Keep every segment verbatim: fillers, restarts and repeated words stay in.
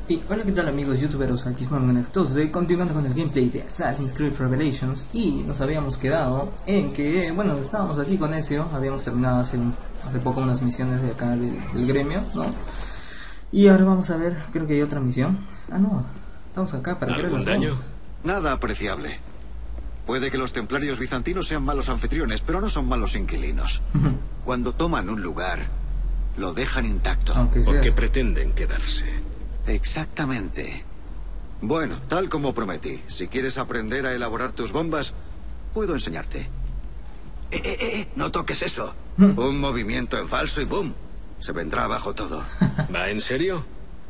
Y hola, ¿qué tal amigos youtuberos? Aquí es Mamonectos de continuando con el gameplay de Assassin's Creed Revelations. Y nos habíamos quedado en que, bueno, estábamos aquí con Ezio. Habíamos terminado hace, un, hace poco unas misiones de acá del, del gremio, ¿no? Y ahora vamos a ver, creo que hay otra misión. Ah, no, estamos acá para querer los daño? bombas. Nada apreciable. Puede que los templarios bizantinos sean malos anfitriones, pero no son malos inquilinos. Cuando toman un lugar, lo dejan intacto. Aunque sea. Porque pretenden quedarse. Exactamente. Bueno, tal como prometí, si quieres aprender a elaborar tus bombas, puedo enseñarte. ¡Eh, eh, eh! ¡No toques eso! Un movimiento en falso y ¡boom! Se vendrá abajo todo. ¿Va en serio?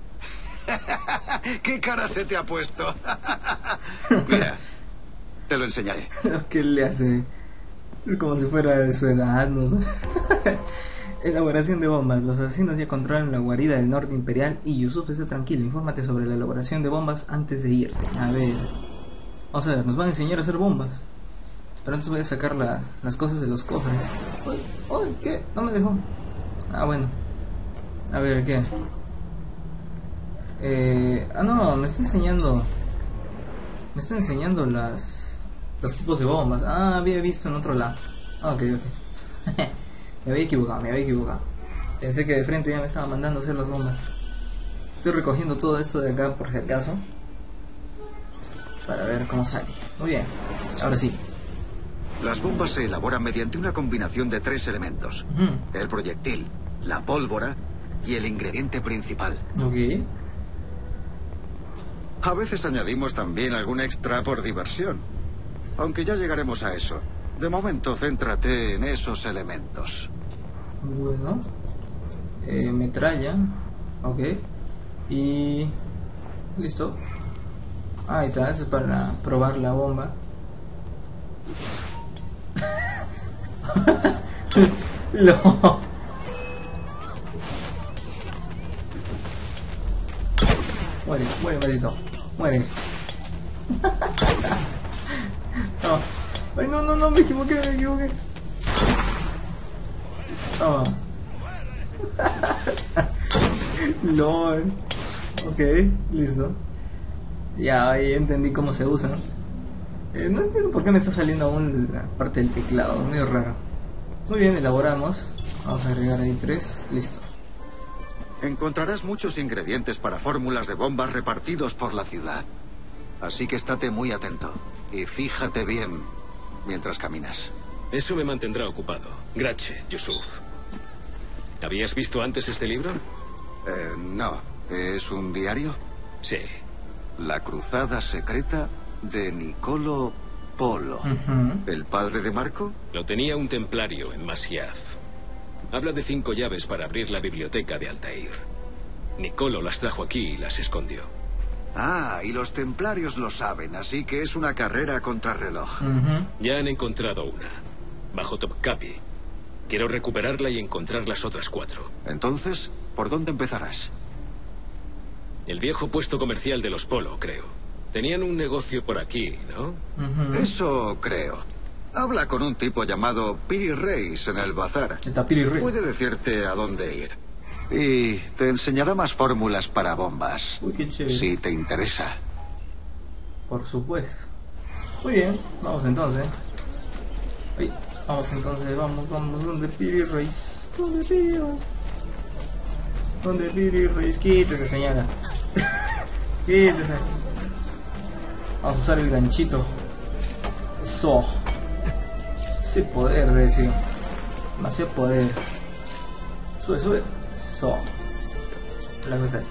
¿Qué cara se te ha puesto? Mira, te lo enseñaré. ¿Qué le hace? Como si fuera de su edad, no sé. Elaboración de bombas. Los asesinos ya controlan la guarida del norte imperial y Yusuf está tranquilo. Infórmate sobre la elaboración de bombas antes de irte. A ver. Vamos a ver, nos van a enseñar a hacer bombas. Pero antes voy a sacar la, las cosas de los cofres. Uy, uy, ¿qué? No me dejó. Ah, bueno. A ver, ¿qué? Eh, ah, no, me está enseñando. Me está enseñando las los tipos de bombas. Ah, había visto en otro lado. Ok, ok. Me había equivocado, me había equivocado. Pensé que de frente ya me estaba mandando a hacer las bombas. Estoy recogiendo todo esto de acá por si acaso, para ver cómo sale. Muy bien, ahora sí. Las bombas se elaboran mediante una combinación de tres elementos. Uh-huh. El proyectil, la pólvora y el ingrediente principal. Ok. A veces añadimos también algún extra por diversión. Aunque ya llegaremos a eso. De momento, céntrate en esos elementos. Bueno. Eh, metralla. Ok. Y... listo. Ahí está, es para probar la bomba. No. Muere, muere, maldito. Muere. No. Ay, no, no, no, me equivoqué, me equivoqué. Toma. LOL. Ok, listo. Ya, ahí entendí cómo se usa. Eh, no entiendo por qué me está saliendo aún la parte del teclado, medio raro. Muy bien, elaboramos. Vamos a agregar ahí tres. Listo. Encontrarás muchos ingredientes para fórmulas de bombas repartidos por la ciudad. Así que estate muy atento. Y fíjate bien mientras caminas. Eso me mantendrá ocupado. Gracias, Yusuf. ¿Habías visto antes este libro? Eh, no. ¿Es un diario? Sí. La cruzada secreta de Niccolo Polo. Uh-huh. ¿El padre de Marco? Lo tenía un templario en Masyaf. Habla de cinco llaves para abrir la biblioteca de Altair. Niccolo las trajo aquí y las escondió. Ah, y los templarios lo saben, así que es una carrera contrarreloj. Uh-huh. Ya han encontrado una, bajo Topkapi. Quiero recuperarla y encontrar las otras cuatro. Entonces, ¿por dónde empezarás? El viejo puesto comercial de los Polo, creo. Tenían un negocio por aquí, ¿no? Uh-huh. Eso creo. Habla con un tipo llamado Piri Reis en el bazar. Está Piri Reis. Puede decirte a dónde ir. Y te enseñará más fórmulas para bombas. Uy, qué chévere. Si te interesa. Por supuesto. Muy bien, vamos entonces. Ay, vamos entonces, vamos, vamos. ¿Dónde Piri Reis? ¿Dónde Piri Reis? ¿Dónde Piri Reis? Quítese, señora. Quítese. Vamos a usar el ganchito. Eso. Ese poder, decía. Demasiado poder. Sube, sube. Eso. La cosa es.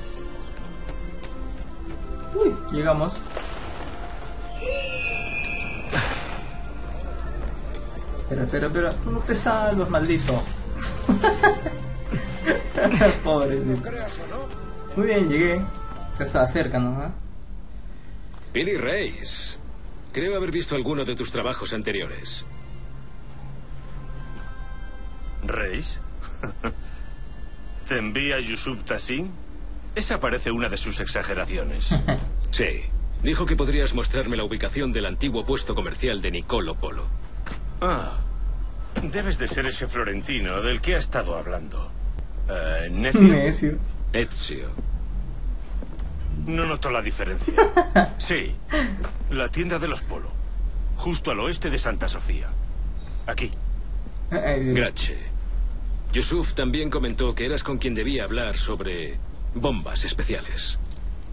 Uy, llegamos. Espera, espera, espera. No te salvas, maldito. Pobrecito. Muy bien, llegué. Ya estaba cerca, ¿no? ¿Eh? Piri Reis. Creo haber visto alguno de tus trabajos anteriores. ¿Reis? ¿Te envía Yusuf Tassin? Esa parece una de sus exageraciones. Sí. Dijo que podrías mostrarme la ubicación del antiguo puesto comercial de Niccolo Polo. Ah, debes de ser ese florentino del que ha estado hablando. Uh, ¿Necio? Necio. Ezio. No noto la diferencia. Sí, la tienda de los Polo, justo al oeste de Santa Sofía. Aquí. Grache. Yusuf también comentó que eras con quien debía hablar sobre bombas especiales.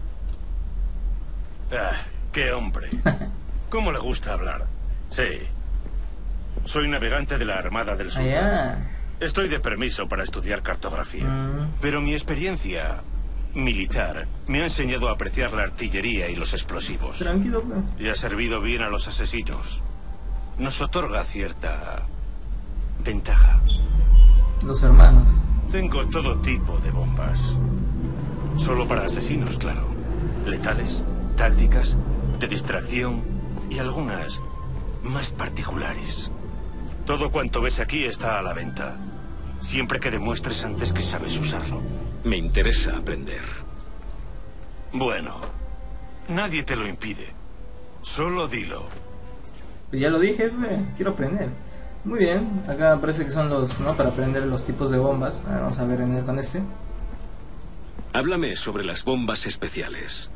Ah, qué hombre. ¿Cómo le gusta hablar? Sí. Soy navegante de la Armada del Sur. Allá. Estoy de permiso para estudiar cartografía. Mm. Pero mi experiencia militar me ha enseñado a apreciar la artillería y los explosivos. Tranquilo, pues. Y ha servido bien a los asesinos. Nos otorga cierta ventaja. Los hermanos. Tengo todo tipo de bombas. Solo para asesinos, claro. Letales, tácticas, de distracción y algunas más particulares. Todo cuanto ves aquí está a la venta. Siempre que demuestres antes que sabes usarlo. Me interesa aprender. Bueno, nadie te lo impide. Solo dilo. Pues ya lo dije, jefe. Quiero aprender. Muy bien. Acá parece que son los, ¿no? Para aprender los tipos de bombas. A ver, vamos a ver en el con este. Háblame sobre las bombas especiales.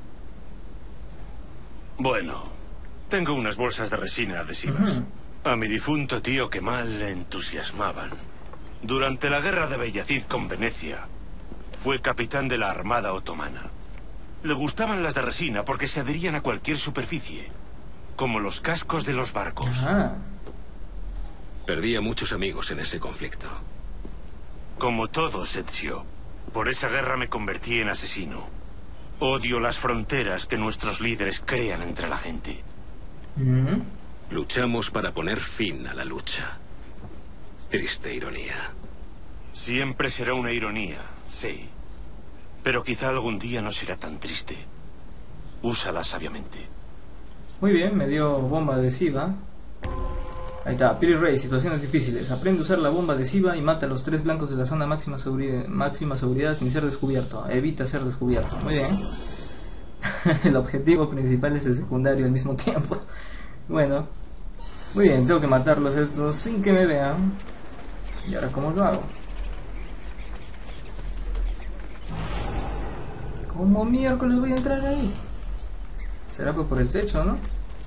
Bueno, tengo unas bolsas de resina adhesivas. Ujú. A mi difunto tío Kemal le entusiasmaban. Durante la guerra de Beyazid con Venecia, fue capitán de la Armada Otomana. Le gustaban las de resina porque se adherían a cualquier superficie, como los cascos de los barcos. Ajá. Perdí a muchos amigos en ese conflicto. Como todos, Ezio. Por esa guerra me convertí en asesino. Odio las fronteras que nuestros líderes crean entre la gente. Mm. Luchamos para poner fin a la lucha. Triste ironía. Siempre será una ironía, sí. Pero quizá algún día no será tan triste. Úsala sabiamente. Muy bien, me dio bomba adhesiva. Ahí está, Piri Rey, situaciones difíciles. Aprende a usar la bomba adhesiva y mata a los tres blancos de la zona máxima seguridad, máxima seguridad sin ser descubierto. Evita ser descubierto. Muy bien. El objetivo principal es el secundario al mismo tiempo. Bueno. Muy bien, tengo que matarlos estos sin que me vean. ¿Y ahora cómo lo hago? ¿Cómo miércoles voy a entrar ahí? Será pues por el techo, ¿no?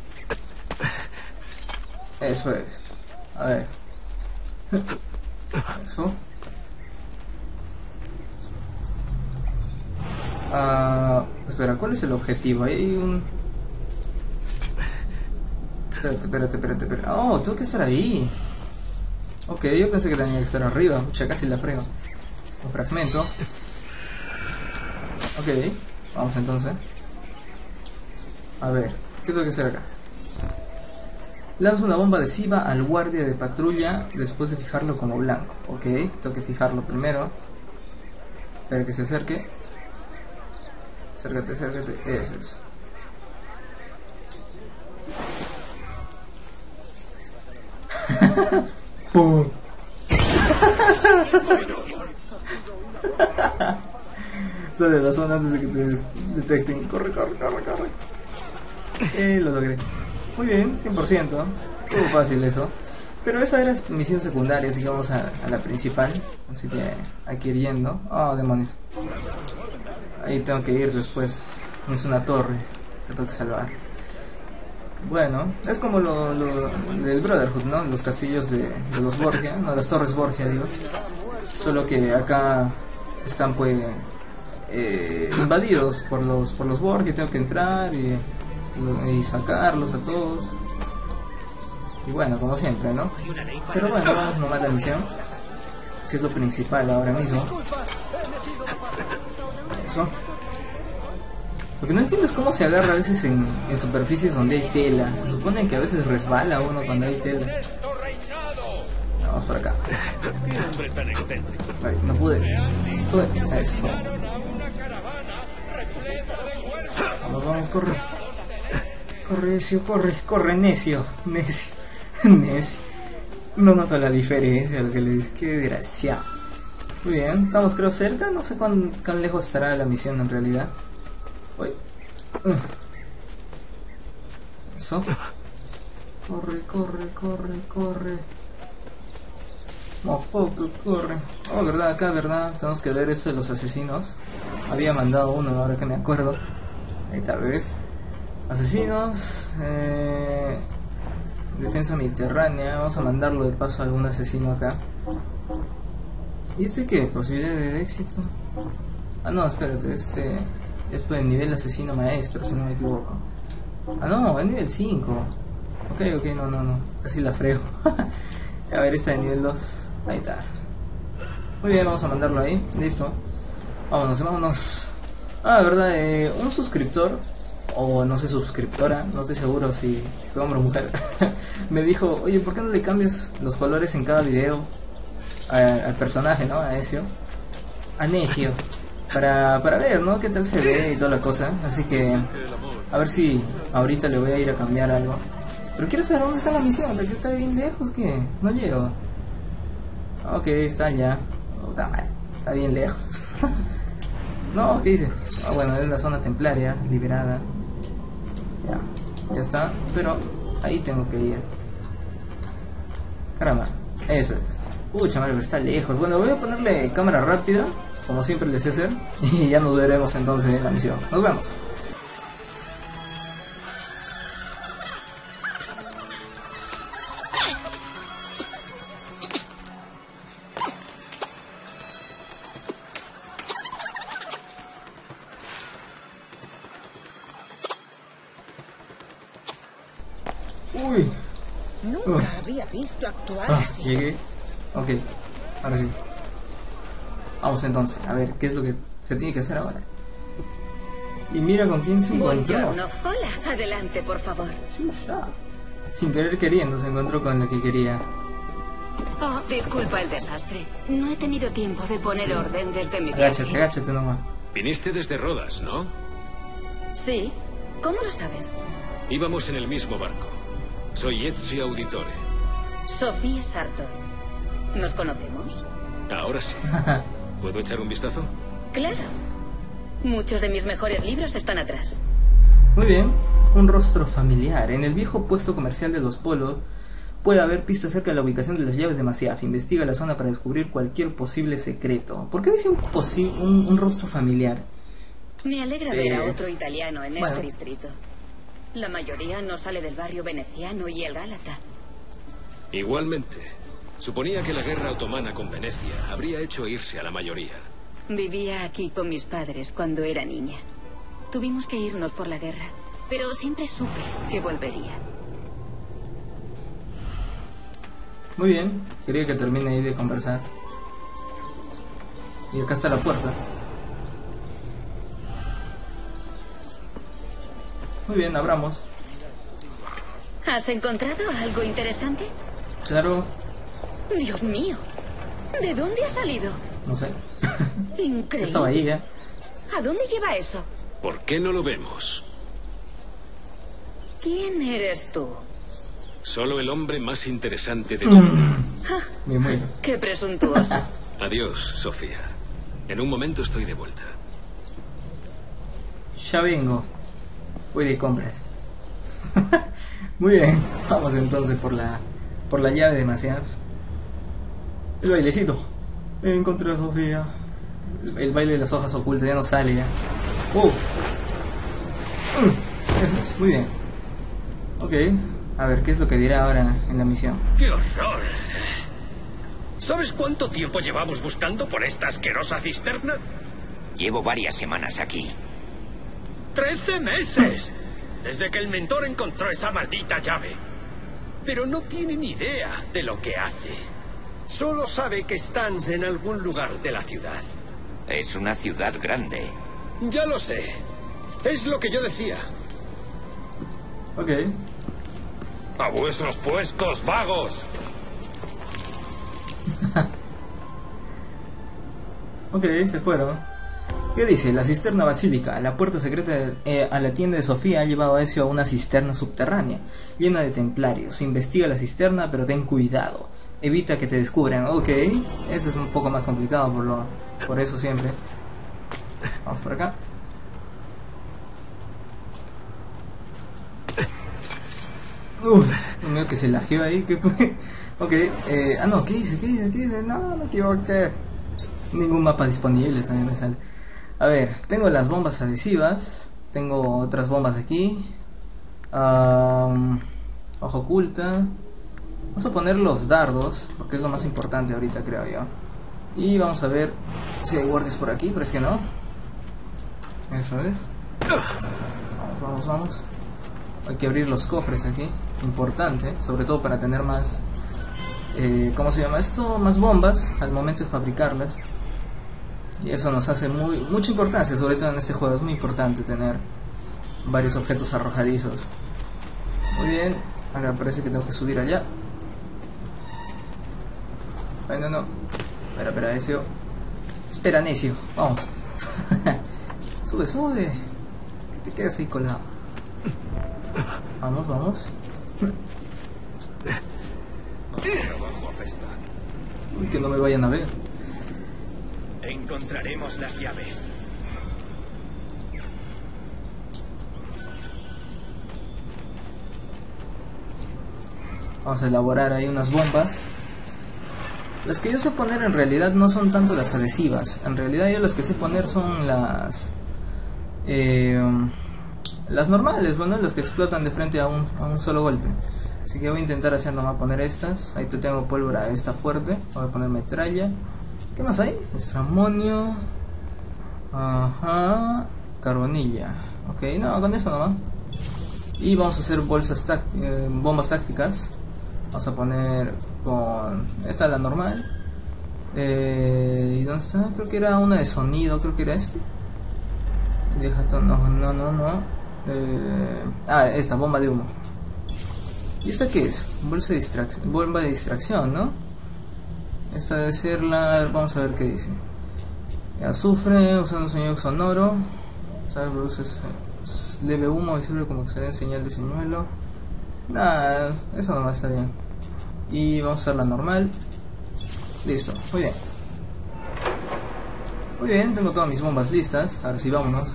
Eso es. A ver. Eso. Ah, espera, ¿cuál es el objetivo? Hay un... Espérate, espérate, espérate, espérate. Oh, tengo que estar ahí. Ok, yo pensé que tenía que estar arriba. Mucha, casi la frego. Un fragmento. Ok, vamos entonces. A ver, ¿qué tengo que hacer acá? Lanza una bomba adhesiva al guardia de patrulla después de fijarlo como blanco. Ok, tengo que fijarlo primero. Espera que se acerque. Acércate, acércate. Eso es. ¡Pum! Sale de la zona antes de que te detecten. Corre, corre, corre, corre. Eh, lo logré. Muy bien, cien por ciento. Estuvo fácil eso. Pero esa era misión secundaria, así que vamos a, a la principal. Así que aquí yendo. Oh, demonios. Ahí tengo que ir después. Es una torre que tengo que salvar. Bueno, es como lo, lo del Brotherhood, ¿no? Los castillos de, de los Borgia, no, las torres Borgia, digo. Solo que acá están pues eh, invadidos por los por los Borgia. Tengo que entrar y, y sacarlos a todos. Y bueno, como siempre, ¿no? Pero bueno, vamos nomás a la misión, que es lo principal ahora mismo. Eso. Porque no entiendes cómo se agarra a veces en, en superficies donde hay tela. Se supone que a veces resbala uno cuando hay tela. Vamos por acá. Ay, no pude. Sube. Eso. Vamos, vamos, corre. Corre, necio, corre, corre, necio. Necio. Necio. No noto la diferencia, lo que le dice. Qué desgraciado. Muy bien, estamos creo cerca. No sé cuán, cuán lejos estará la misión en realidad. Uy. Eso. Corre, corre, corre, corre. Motherfucker, corre. Oh, verdad, acá, verdad. Tenemos que ver eso de los asesinos. había mandado uno, ahora que me acuerdo. Ahí tal vez. Asesinos. Eh, defensa mediterránea. Vamos a mandarlo de paso a algún asesino acá. ¿Y este qué? Posibilidad de éxito. Ah, no, espérate. Este es por el nivel asesino maestro, si no me equivoco. Ah, no, es nivel cinco. Ok, ok, no, no, no. Casi la frego. A ver, esta de nivel dos. Ahí está. Muy bien, vamos a mandarlo ahí. Listo. Vámonos, vámonos. Ah, verdad, eh, un suscriptor, o no sé, suscriptora, no estoy seguro si fue hombre o mujer, me dijo, oye, ¿por qué no le cambias los colores en cada video a, al personaje, ¿no? A Ezio. A Necio. Para, para ver, ¿no? Qué tal se ve y toda la cosa. Así que, a ver si ahorita le voy a ir a cambiar algo. Pero quiero saber dónde está la misión, porque está bien lejos, que no llego. Ok, está ya. Oh, está mal, está bien lejos. No, ¿qué dice? Ah, bueno, es la zona templaria, liberada. Ya, ya está. Pero ahí tengo que ir. Caramba, eso es. Pucha madre, pero está lejos. Bueno, voy a ponerle cámara rápida, como siempre les sé hacer. Y ya nos veremos entonces en la misión. Nos vemos. Uy. Nunca uh. había visto actuar Ah, así. llegué. Ok, ahora sí. Vamos entonces, a ver qué es lo que se tiene que hacer ahora. Y mira con quién se encontró. Buongiorno. Hola, adelante, por favor. Sí, ya. Sin querer queriendo se encontró con la que quería. Oh, disculpa el desastre. No he tenido tiempo de poner orden desde mi Agáchate, viaje. agáchate nomás. Viniste desde Rodas, ¿no? Sí. ¿Cómo lo sabes? Íbamos en el mismo barco. Soy Ezio Auditore. Sophie Sartor. ¿Nos conocemos? Ahora sí. ¿Puedo echar un vistazo? Claro. Muchos de mis mejores libros están atrás. Muy bien, un rostro familiar. En el viejo puesto comercial de los polos puede haber pistas acerca de la ubicación de las llaves de Masyaf. Investiga la zona para descubrir cualquier posible secreto. ¿Por qué dice un, posi un, un rostro familiar? Me alegra Eh, ver a otro italiano en bueno. este distrito. La mayoría no sale del barrio veneciano y el Gálata. Igualmente. Suponía que la guerra otomana con Venecia habría hecho irse a la mayoría. Vivía aquí con mis padres cuando era niña. Tuvimos que irnos por la guerra, pero siempre supe que volvería. Muy bien, quería que termine ahí de conversar. Y acá está la puerta. Muy bien, abramos. ¿Has encontrado algo interesante? Claro, Dios mío, ¿de dónde ha salido? no sé. Increíble. Estaba ahí ya. ¿A dónde lleva eso? ¿Por qué no lo vemos? ¿Quién eres tú? Solo el hombre más interesante de todo. Me muero. Qué presuntuoso. Adiós, Sofía. En un momento estoy de vuelta. Ya vengo. Voy de compras. Muy bien, vamos entonces por la por la llave de Masyaf. El bailecito. Encontré a Sofía. El, el baile de las hojas ocultas ya no sale ya. Uh. Mm, Eso es, muy bien. Ok, a ver qué es lo que dirá ahora en la misión. ¡Qué horror! ¿Sabes cuánto tiempo llevamos buscando por esta asquerosa cisterna? Llevo varias semanas aquí. ¡Trece meses! Desde que el mentor encontró esa maldita llave. Pero no tiene ni idea de lo que hace. Solo sabe que están en algún lugar de la ciudad. Es una ciudad grande. Ya lo sé. Es lo que yo decía. Ok. ¡A vuestros puestos, vagos! Ok, se fueron. ¿Qué dice? La cisterna basílica. La puerta secreta eh, a la tienda de Sofía ha llevado a Ezio a una cisterna subterránea llena de templarios. Investiga la cisterna, pero ten cuidado. Evita que te descubran. Ok, eso es un poco más complicado por lo, por eso siempre. Vamos por acá. Uy, Dios mío, que se lajeó ahí. ¿Qué fue? Ok, eh, ah no, ¿qué dice? ¿Qué dice? ¿Qué dice? No, me equivoqué. Ningún mapa disponible, también me sale. A ver, tengo las bombas adhesivas. Tengo otras bombas aquí. Um, Hoja oculta. Vamos a poner los dardos, porque es lo más importante ahorita, creo yo. Y vamos a ver si hay guardias por aquí, pero es que no. Eso es. Vamos, vamos, vamos. Hay que abrir los cofres aquí. Importante, sobre todo para tener más... Eh, ¿Cómo se llama esto? Más bombas al momento de fabricarlas. Y eso nos hace muy mucha importancia, sobre todo en este juego. Es muy importante tener varios objetos arrojadizos. Muy bien. Ahora parece que tengo que subir allá. Ay, no, no. Espera, espera, necio. Espera, necio. Vamos. Sube, sube. Que te quedas ahí colgado. Vamos, vamos. Uy, que no me vayan a ver. Encontraremos las llaves. Vamos a elaborar ahí unas bombas. Las que yo sé poner en realidad no son tanto las adhesivas. En realidad yo las que sé poner son las... Eh, las normales, bueno, las que explotan de frente a un, a un solo golpe. Así que voy a intentar hacer nomás poner estas. Ahí te tengo pólvora esta fuerte. Voy a poner metralla. ¿Qué más hay? Estramonio. Ajá. Carbonilla. Ok, no, con eso nomás. Y vamos a hacer bolsas tácti eh, bombas tácticas. Vamos a poner con... Esta es la normal. Eh, ¿Y dónde está? Creo que era una de sonido. Creo que era este. Deja todo. No, no, no, no. Eh, ah, esta, bomba de humo. ¿Y esta qué es? Bolsa de distracción, bomba de distracción, ¿no? Esta debe ser la... Vamos a ver qué dice. Azufre, usando sonido sonoro. ¿Sabes? Produce leve humo y sirve como que se dé señal de señuelo. Nada, eso no va a estar bien. Y vamos a hacer la normal. Listo, muy bien. Muy bien, tengo todas mis bombas listas. Ahora sí, vámonos.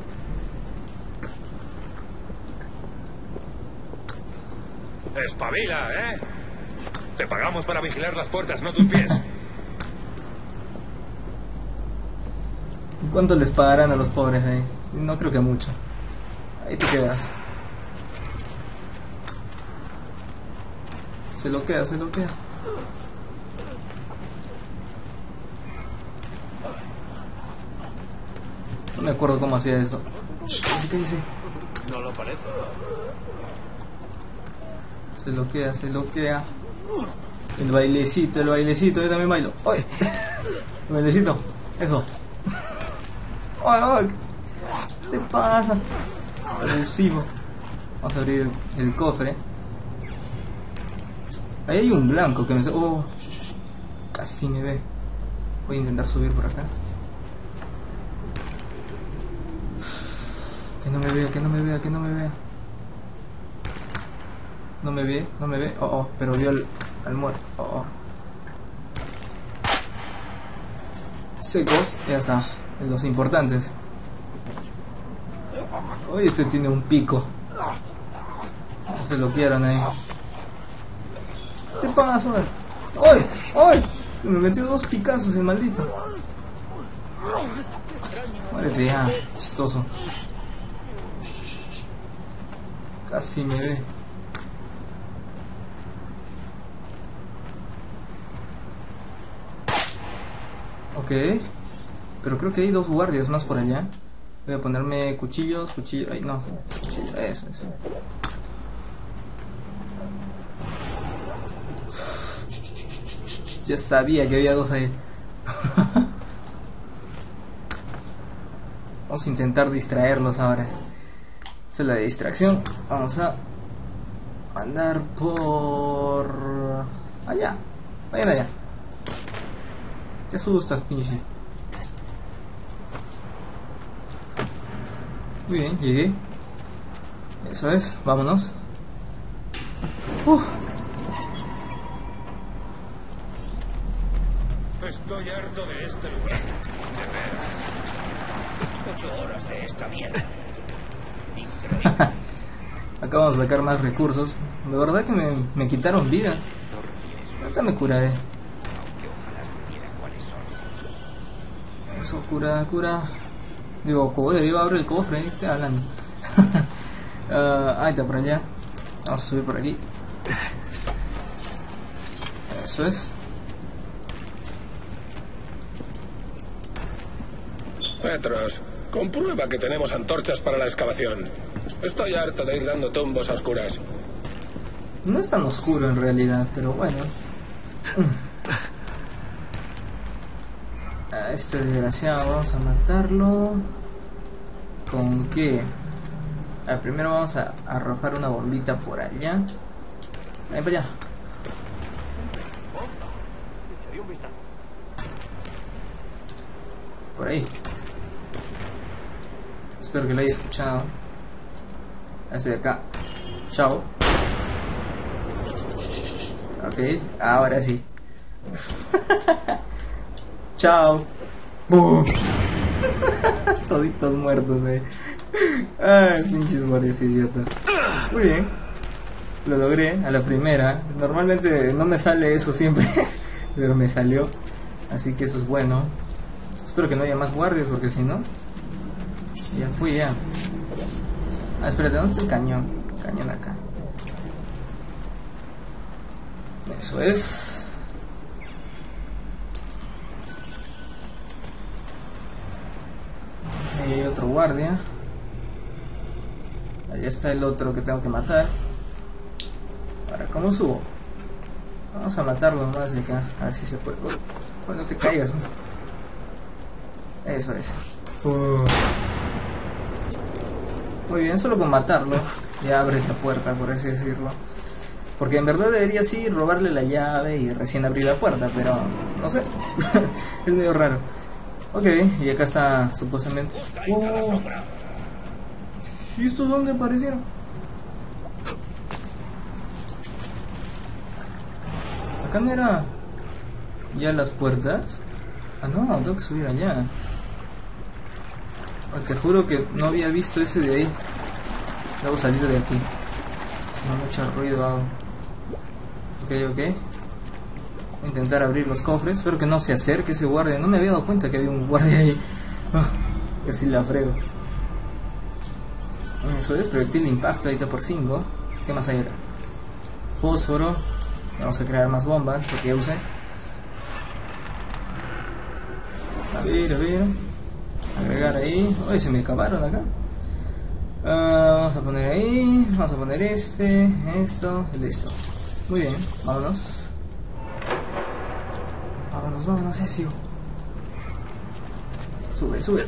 Espabila, ¿eh? Te pagamos para vigilar las puertas, no tus pies. ¿Y cuánto les pagarán a los pobres ahí? No creo que mucho. Ahí te quedas. Se lo queda, se lo queda. No me acuerdo cómo hacía eso. Shh, ¿qué dice? No lo parece. Se lo queda, se lo queda. El bailecito, el bailecito, yo también bailo. ¡Ay! El bailecito, eso. ¡Ay, ay! ¿Qué te pasa? Abusivo. Vamos a abrir el, el cofre. Ahí hay un blanco que me... Oh, casi me ve. Voy a intentar subir por acá. Que no me vea, que no me vea, que no me vea. No me ve, no me ve. Oh, oh, pero vio al, al muerto. Oh, oh. Secos, ya está. Los importantes. Hoy este tiene un pico. No se lo quieran ahí. ¿Qué pasa? ¡Ay! ¡Ay! Me metió dos picazos el maldito. Muérete ya, chistoso. Casi me ve. Ok. Pero creo que hay dos guardias más por allá. Voy a ponerme cuchillos, cuchillos... Ay, no. Cuchillo, eso, eso. Ya sabía que había dos ahí. Vamos a intentar distraerlos ahora. Esta es la distracción. Vamos a andar por... allá. Vayan allá. Te asustas, pinche. Muy bien, llegué. Eso es, vámonos. Uf. Estoy harto de este lugar. De veras. Ocho horas de esta mierda. Increíble. Acabamos de sacar más recursos. De verdad que me, me quitaron vida. Ahorita me curaré. Eso, cura, cura. Digo, cobre, digo, abre el cofre, ¿eh? Estoy hablando. uh, ahí está por allá. Vamos a subir por aquí. Eso es. Petros, comprueba que tenemos antorchas para la excavación. Estoy harto de ir dando tumbos a oscuras. No es tan oscuro en realidad, pero bueno. A este desgraciado vamos a matarlo. ¿Con qué? A primero vamos a arrojar una bombita por allá. Ahí para allá. Por ahí. Espero que lo haya escuchado. Ese de acá. Chao. Ok, ahora sí. Chao. ¡Bum! Toditos muertos, eh. Ay, pinches guardias idiotas. Muy bien. Lo logré a la primera. Normalmente no me sale eso siempre. Pero me salió. Así que eso es bueno. Espero que no haya más guardias porque si no... Ya fui ya. Ah, espérate, ¿dónde está el cañón? Cañón acá. Eso es. Ahí hay otro guardia. Allá está el otro que tengo que matar. Ahora, ¿cómo subo? Vamos a matarlo más de acá. A ver si se puede. Bueno, no te caigas, ¿no? Eso es. Uh. Muy bien, solo con matarlo ya abres la puerta, por así decirlo. Porque en verdad debería sí robarle la llave y recién abrir la puerta, pero no sé. Es medio raro. Ok, y acá está supuestamente... Oh. ¿Y estos dónde aparecieron? Acá no era ya las puertas. Ah no, tengo que subir allá. Oh, te juro que no había visto ese de ahí. Debo salir de aquí. Si no mucho ruido hago. Ok, ok. Voy a intentar abrir los cofres. Espero que no se acerque ese guardia. No me había dado cuenta que había un guardia ahí. Oh, casi la frego. Eso es, proyectil de impacto, ahí está por cinco. ¿Qué más hay acá? Fósforo. Vamos a crear más bombas, porque ya usé. A ver, a ver. Agregar ahí. Uy, se me acabaron acá. Uh, vamos a poner ahí. Vamos a poner este, esto y listo. Muy bien, vámonos. Vámonos, vámonos, Ezio. Sube, sube.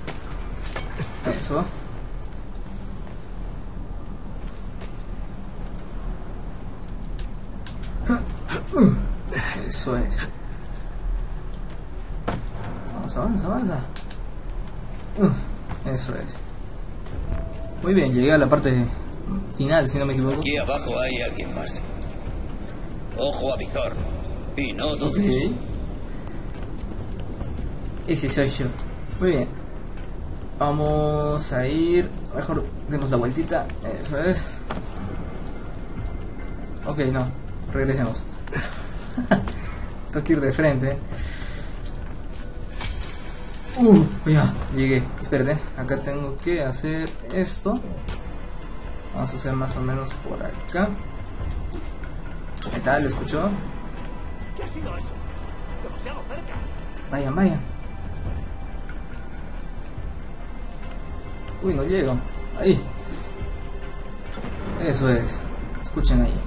Eso. Eso es. Vamos, avanza, avanza. Eso es. Muy bien, llegué a la parte final, si no me equivoco. Aquí abajo hay alguien más. Ojo a visor. Y no dudes. Ok. Ese soy yo. Muy bien. Vamos a ir... Mejor demos la vueltita. Eso es. Ok, no. Regresemos. Tengo que ir de frente. Uh, ya, llegué. Espérate, acá tengo que hacer esto. Vamos a hacer más o menos por acá. ¿Qué tal? ¿Lo escuchó? ¿Qué ha sido eso? Demasiado cerca. Vayan, vayan. Uy, no llego. Ahí. Eso es. Escuchen ahí.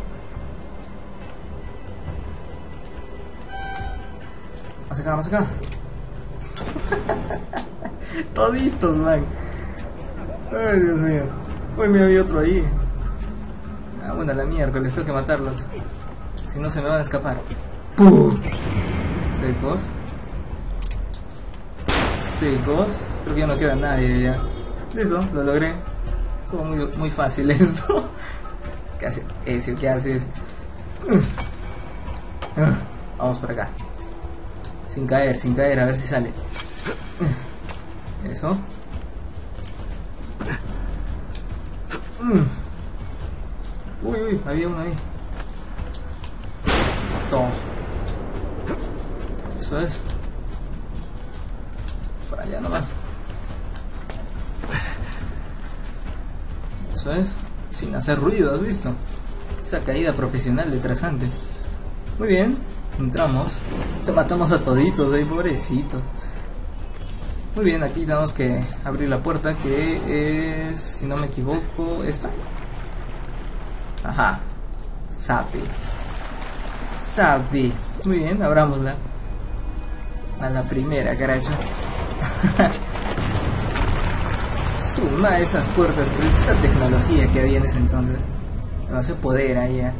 Más acá, más acá. Toditos, man. Ay, Dios mío. Uy, me había otro ahí. Ah, bueno, la miércoles, tengo que matarlos. Si no, se me van a escapar. ¡Pum! Secos. Secos. Creo que ya no queda nadie ya. Listo, lo logré. Estuvo muy, muy fácil esto. ¿Qué hace? Eso, ¿qué haces? Vamos por acá. Sin caer, sin caer, a ver si sale. Eso. Uy, uy, había uno ahí. Todo. Eso es. Por allá nomás. Eso es, sin hacer ruido, ¿has visto? Esa caída profesional de trasante. Muy bien, entramos. Se matamos a toditos ahí, pobrecitos. Muy bien, aquí tenemos que abrir la puerta, que es, si no me equivoco, esta. Ajá. Sabe. Sabe. Muy bien, abrámosla. A la primera, caracho. Suma esas puertas, esa tecnología que había en ese entonces. Demasiado poder ahí, ¿eh?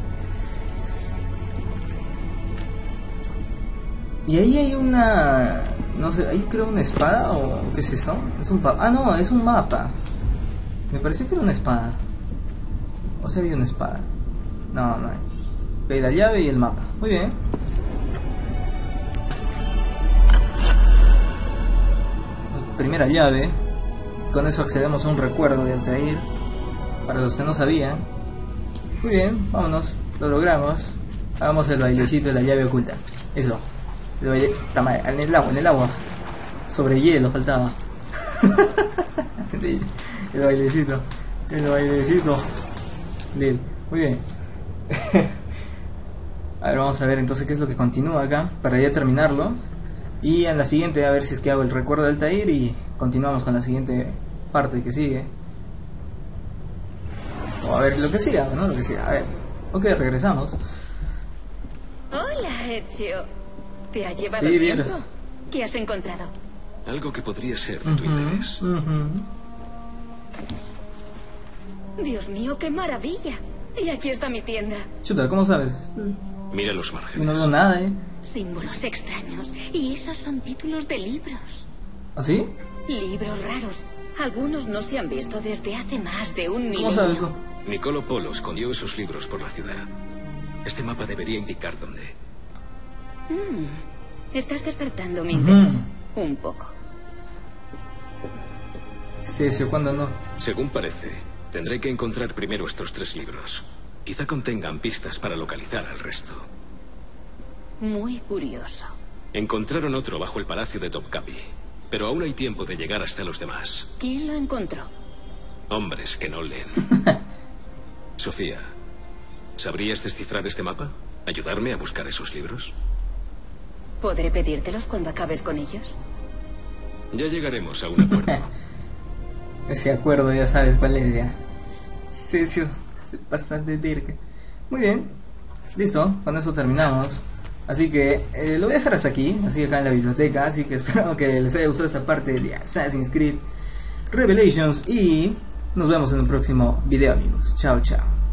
Y ahí hay una... no sé, ahí creo una espada o qué es eso. Es un pa... Ah, no, es un mapa. Me pareció que era una espada. O sea, había una espada. No, no hay. Ok, la llave y el mapa. Muy bien. Primera llave. Con eso accedemos a un recuerdo de Altair. Para los que no sabían. Muy bien, vámonos. Lo logramos. Hagamos el bailecito de la llave oculta. Eso. El baile... Tama, en el agua, en el agua. Sobre hielo faltaba. El bailecito. El bailecito. Lil. Muy bien. A ver, vamos a ver entonces qué es lo que continúa acá. Para ya terminarlo. Y en la siguiente a ver si es que hago el recuerdo del Altair. Y continuamos con la siguiente parte que sigue. O a ver lo que siga, ¿no? Lo que siga. A ver. Ok, regresamos. Hola, Ezio. ¿Te ha llevado Sí, tiempo? bien. ¿Qué has encontrado? Algo que podría ser de tu interés. Uh-huh. Dios mío, qué maravilla. Y aquí está mi tienda. Chuta, ¿cómo sabes? Mira los márgenes. No veo nada, ¿eh? Símbolos extraños. Y esos son títulos de libros. ¿Ah, sí? Libros raros. Algunos no se han visto desde hace más de un milenio. ¿Cómo sabes tú? Niccolo Polo escondió esos libros por la ciudad. Este mapa debería indicar dónde. Mm, estás despertando mi interés. Uh-huh. Un poco. Sí, sí, ¿cuándo no? Según parece, tendré que encontrar primero estos tres libros. Quizá contengan pistas para localizar al resto. Muy curioso. Encontraron otro bajo el palacio de Topkapi, pero aún hay tiempo de llegar hasta los demás. ¿Quién lo encontró? Hombres que no leen. Sofía, ¿sabrías descifrar este mapa? ¿Ayudarme a buscar esos libros? ¿Podré pedírtelos cuando acabes con ellos? Ya llegaremos a un acuerdo. Ese acuerdo ya sabes cuál es ya. Sí, sí, se pasa de verga. Muy bien. Listo, con eso terminamos. Así que eh, lo voy a dejar hasta aquí. Así acá en la biblioteca. Así que espero que les haya gustado esta parte de Assassin's Creed Revelations. Y nos vemos en un próximo video, amigos. Chao, chao.